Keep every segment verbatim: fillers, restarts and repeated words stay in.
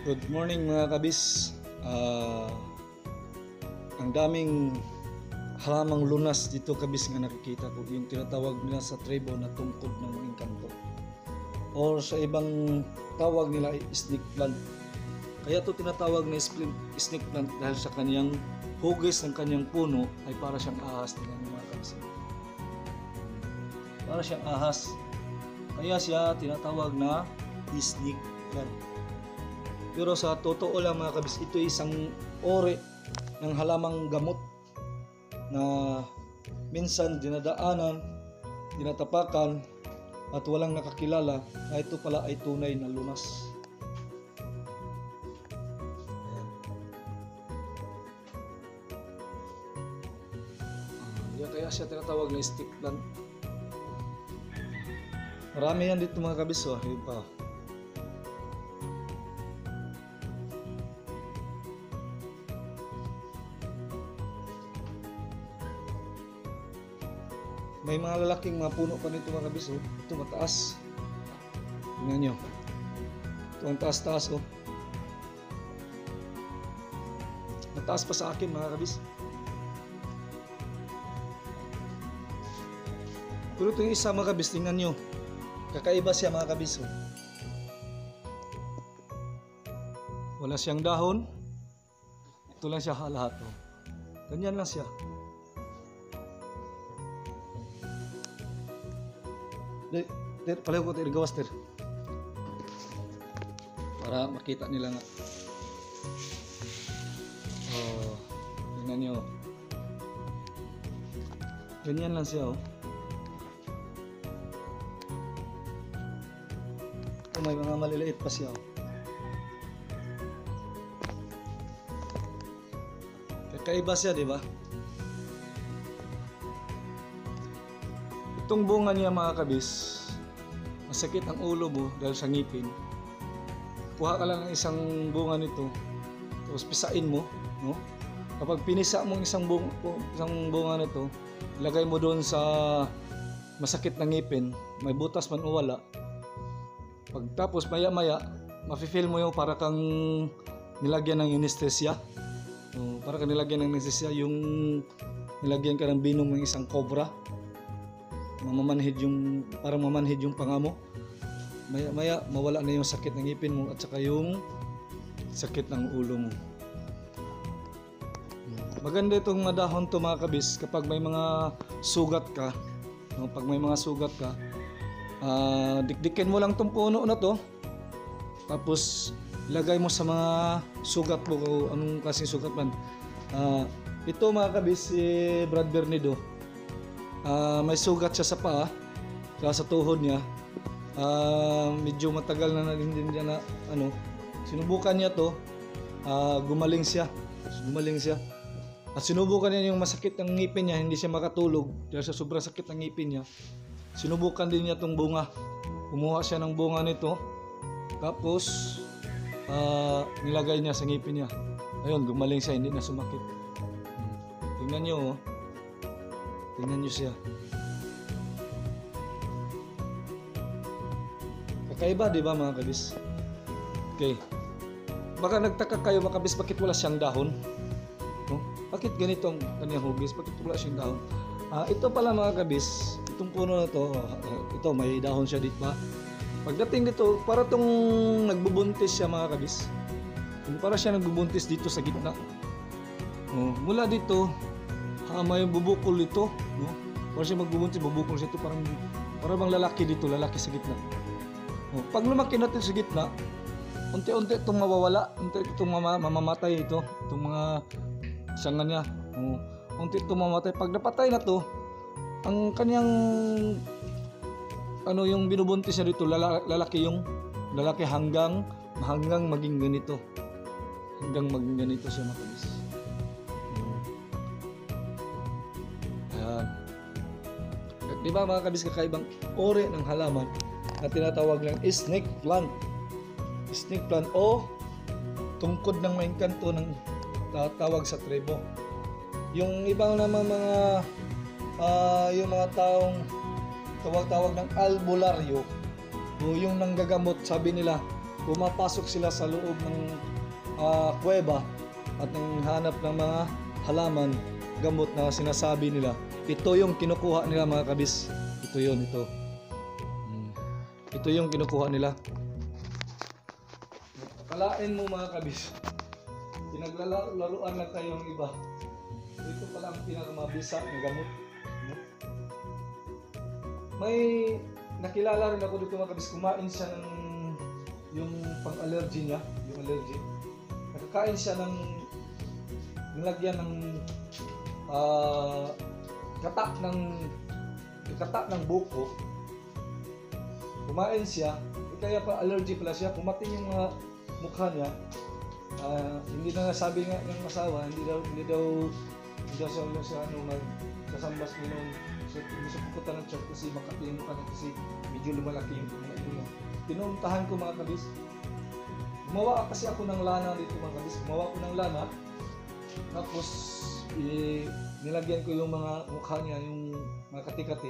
Good morning mga kabis. Ah, ang daming halamang lunas dito kabis nga nakikita ko, yung tinatawag nila sa tribo na tungkod ng mga engkanto, or sa ibang tawag nila ay snake plant. Kaya to tinatawag na snake plant dahil sa kanyang hugis ng kanyang puno ay para siyang ahas. Tingnan niyo mga kabis, para siyang ahas, kaya siya tinatawag na snake plant. Pero sa totoo lang mga kabis, ito ay isang ori ng halamang gamot na minsan dinadaanan, dinatapakan at walang nakakilala na ito pala ay tunay na lunas. Ayan. Kaya siya tinatawag na stick plant. Marami yan dito mga kabis. Oh, yun pa. May mga lalaking mga puno pa nito mga kabis. Oh. Ito mataas. Tingnan nyo. Ito ang taas-taas. Oh. Mataas pa sa akin mga kabis. Pero ito yung isa mga kabis. Tingnan nyo. Kakaiba siya mga kabis. Oh. Wala siyang dahon. Ito lang siya lahat. Oh. Ganyan lang siya. Ter, pala ko ter gawas ter. Para makita nila nga. Oh, tingnan niyo. Ganyan lang siya oh. Oh, may mga maliliit pa siya oh. Kakaiba siya, di ba? Itong bunga niya mga kabis, masakit ang ulo mo dahil sa ngipin. Kuha ka lang ng isang bunga nito, tapos pisain mo, no? Kapag pinisa mo isang bunga, isang bunga nito, ilagay mo doon sa masakit na ngipin, may butas man o wala. Pagtapos maya-maya, mafe-feel mo yung para kang nilagyan ng anesthesia. No, para kang nilagyan ng anesthesia, yung nilagyan ka ng binom ng isang cobra. Mamamanhid yung, parang mamanhid yung panga mo. Maya maya mawala na yung sakit ng ngipin mo at saka yung sakit ng ulo mo. Maganda itong dahon to mga kabis kapag may mga sugat ka, no? Pag may mga sugat ka, uh, dikdikin mo lang tong puno na to, tapos ilagay mo sa mga sugat mo kung anong klaseng sugat man. Uh, ito mga kabis, si Brad Bernido, Uh, may sugat siya sa paa, sa tuhod niya. Uh, medyo matagal na na din niya na ano, sinubukan niya to, uh, gumaling siya. Gumaling siya. At sinubukan niya yung masakit ng ngipin niya, hindi siya makatulog dahil sa sobrang sakit ng ngipin niya. Sinubukan din niya tong bunga. Kumuha siya ng bunga nito, tapos uh, nilagay niya sa ngipin niya. Ayun, gumaling siya, hindi na sumakit. Tingnan niyo oh. Tingnan nyo siya. Kakaiba, di ba mga kabis? Okay. Baka nagtaka kayo mga kabis, bakit wala siyang dahon? No? Bakit ganito ang kanyang hugis? Bakit wala siyang dahon? Ah, ito pala mga kabis, itong puno na to, ito may dahon siya dito pa. Pagdating dito, para itong nagbubuntis siya mga kabis. Para siya nagbubuntis dito sa gitna. Oh, mula dito, Ah, may bubukol dito, no? Para siya magbubuntis, bubukol siya ito, parang para bang lalaki dito, lalaki sa gitna. Oh, pag lumaki natin sa gitna, unti-unti itong mawawala, unti itong mama, mamamatay ito, itong mga sanga niya. Oh, unti itong mamamatay. Pag napatay na to, ang kanyang ano yung binubuntis niya dito, lala, lalaki yung lalaki hanggang hanggang maging ganito. Hanggang maging ganito siya makabis. Di ba mga kabis, kakaibang ori ng halaman na tinatawag lang snake plant. Snake plant o tungkod ng mga engkanto ng tawag sa tribo. Yung ibang naman mga uh, yung mga taong tawag-tawag ng albularyo o yung nanggagamot, sabi nila pumapasok sila sa loob ng uh, kuweba at nanghanap ng mga halaman, gamot na sinasabi nila. Ito yung kinukuha nila mga kabis. Ito yun, ito. Hmm. Ito yung kinukuha nila. Kalain mo mga kabis. Pinaglalaruan lang kayo ng iba. Ito pala ang pinakamabisa na gamot. May nakilala rin ako dito mga kabis. Kumain siya ng yung pang-allergy niya, yung allergy. Nakakain siya ng nilagyan ng uh, katak ng katak ng buko. Kumain siya, kaya pa allergy pala siya. Pumating yung mga mukha niya. Uh, hindi na sabi nga ng asawa, hindi daw hindi daw hindi daw siya sa ano magsasambas noon. So hindi siya pupunta ng church kasi makati yung mukha niya kasi medyo lumalaki yung mga ino. Pinuntahan ko mga kabis. Gumawa kasi ako ng lana dito mga kabis. Gumawa ko ng lana. Tapos eh, nilagyan ko yung mga mukha niya, yung mga kati-kati.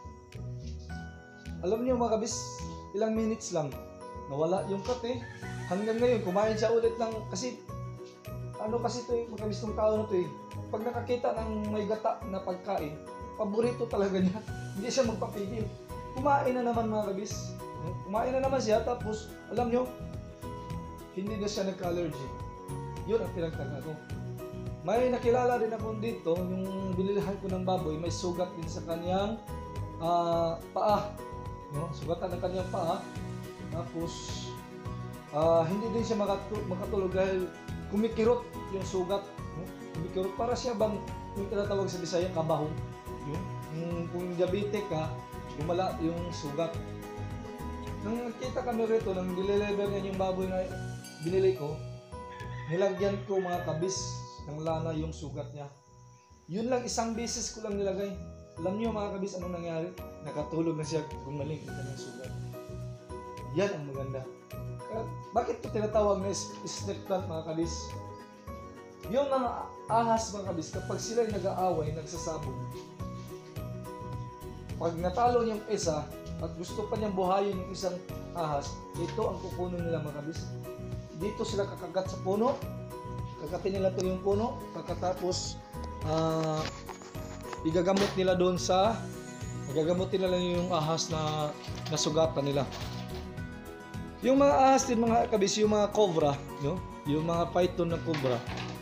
Alam niyo mga kabis, ilang minutes lang nawala yung kati. Hanggang ngayon kumain siya ulit ng kasi ano kasi ito yung mga kabis ng tao na ito eh. Pag nakakita ng may gata na pagkain, paborito talaga niya. Hindi siya magpapigil. Kumain na naman mga kabis. Kumain na naman siya tapos alam niyo hindi na siya nagka-allergy. Yun ang pinagtaka ko. May nakilala din ako dito, yung binilihan ko ng baboy, may sugat din sa kanyang uh, paa. No? Sugatan ng kanyang paa. Tapos, uh, hindi din siya makatu- makatulog dahil kumikirot yung sugat. No? Kumikirot. Para siya bang yung tinatawag sa Bisaya, kabahong. No? Yung, kung diabetic ka, lumala yung sugat. Nung nakita kami rito, nang dililever niya yung baboy na binili ko, nilagyan ko mga kabis ng lana yung sugat niya. Yun lang, isang beses ko lang nilagay. Alam niyo mga kabis, anong nangyari? Nakatulog na siya, gumaling yung kanyang sugat. Yan ang maganda. Kaya, bakit ito tinatawag na snake plant mga kabis? Yung mga ahas mga kabis, kapag sila nag-aaway, nagsasabog, pag natalo niyang isa, at gusto pa niyang buhayin yung isang ahas, ito ang kukunin nila mga kabis. Dito sila kakagat sa puno, kagatin nila ito yung puno, pagkatapos uh, igagamot nila doon sa igagamutin nila yung ahas na nasugatan nila. Yung mga ahas din mga kabis, yung mga cobra, no? Yung mga python na cobra.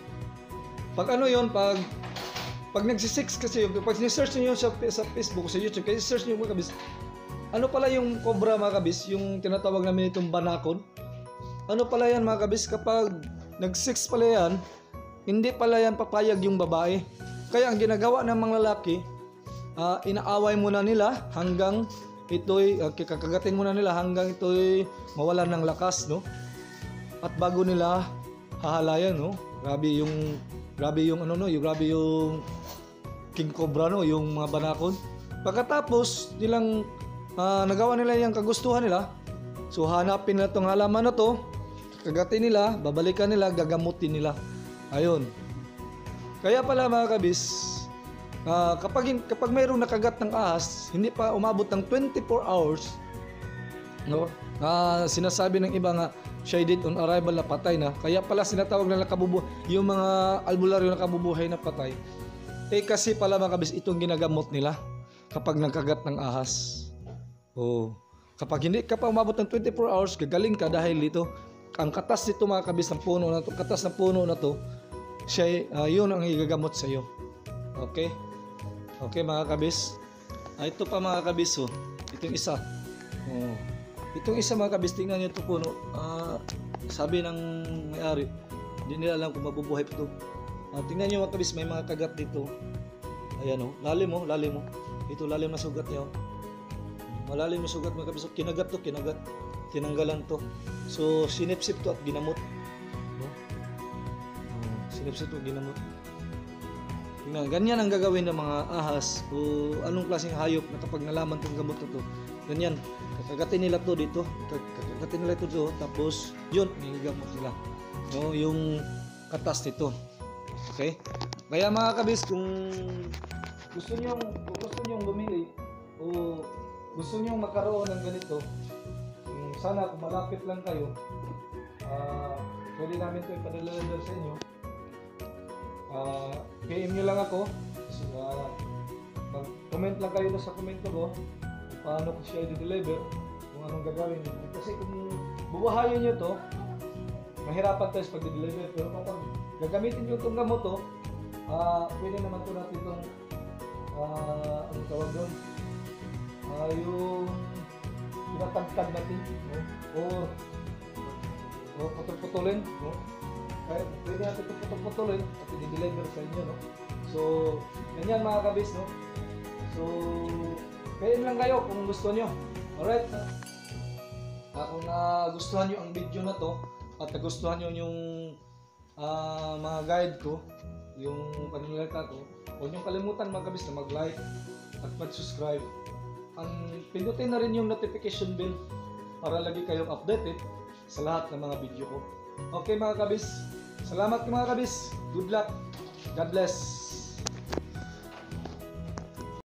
Pag ano yon, pag pag nagsisix kasi yung pag ni-search niyo sa sa Facebook, sa YouTube, kasi search niyo mga kabis. Ano pala yung cobra mga kabis, yung tinatawag namin itong banakon? Ano pala yan mga kabis, kapag nag-six pala yan, hindi pala yan papayag yung babae. Kaya ang ginagawa ng mga lalaki, uh, inaaway muna nila hanggang ito'y, uh, kakagatin muna nila hanggang ito'y mawalan ng lakas, no? At bago nila hahalayan, no? Grabe yung, grabe yung ano no, yung grabe yung king cobra, no? Yung mga banakon. Pagkatapos nilang uh, nagawa nila yung kagustuhan nila, so hanapin nila itong halaman na to, kagatin nila, babalikan nila, gagamutin nila. Ayun. Kaya pala mga kabis, uh, kapag, kapag mayroong nakagat ng ahas, hindi pa umabot ng twenty-four hours, no? Uh, sinasabi ng iba nga, siya dead on arrival na patay na. Kaya pala sinatawag na nakabubuhay, yung mga albularyo na kabubuhay na patay. Eh kasi pala mga kabis, itong ginagamot nila kapag nagkagat ng ahas. Oh. Kapag hindi ka pa umabot ng twenty-four hours, gagaling ka dahil dito. Ang katas nito mga kabis ng puno na to, katas ng puno na to, siya, uh, yun ang igagamot sa iyo. Okay? Okay mga kabis. Ah, ito pa mga kabis, oh. Itong isa. Oh. Itong isa mga kabis, tingnan niyo ito puno. Ah, sabi ng may-ari, hindi nila alam kung mabubuhay pa ito. Ah, tingnan niyo mga kabis, may mga kagat dito. Ayan oh, lalim oh, lalim oh. Ito lalim na sugat niya oh. Malalim yung sugat mga kabis. Kinagat to, kinagat. Tinanggalan to. So, sinipsip to at ginamot. No? Uh, sinipsip to at ginamot. Tingnan, ganyan ang gagawin ng mga ahas o anong klaseng hayop na kapag nalaman itong gamot na to. Ganyan. Kakagatin nila to dito. Kakagatin nila ito dito. Tapos, yun, nigamot nila. No? Yung katas nito. Okay? Kaya mga kabis, kung gusto nyo, kung gusto nyo bumili o gusto nyo magkaroon ng ganito, yung sana kung malapit lang kayo, uh, pwede namin ito ipadala sa inyo. Uh, P M nyo lang ako. So, uh, mag-comment lang kayo sa comment ko kung paano ko siya i-deliver, kung anong gagawin. Kasi kung bubuhayin nyo to, mahirapan tayo sa pag-deliver. Pero kapag gagamitin nyo itong gamot to, uh, pwede naman ito natin itong uh, anong tawag doon? Uh, yung pinatagtag natin, no? O, o putol-putulin, no? Kaya pwede natin ito putol-putulin at i-deliver sa inyo, no? So, ganyan mga kabis, no? So, P M lang kayo kung gusto nyo. Alright? Uh, kung nagustuhan nyo ang video na to at nagustuhan nyo yung uh, mga guide ko, yung panunalita ko, huwag nyo kalimutan mga kabis na mag-like at mag-subscribe. Ang pindutin na rin yung notification bell para lagi kayong updated sa lahat ng mga video ko. Okay mga kabis, salamat mga kabis. Good luck. God bless.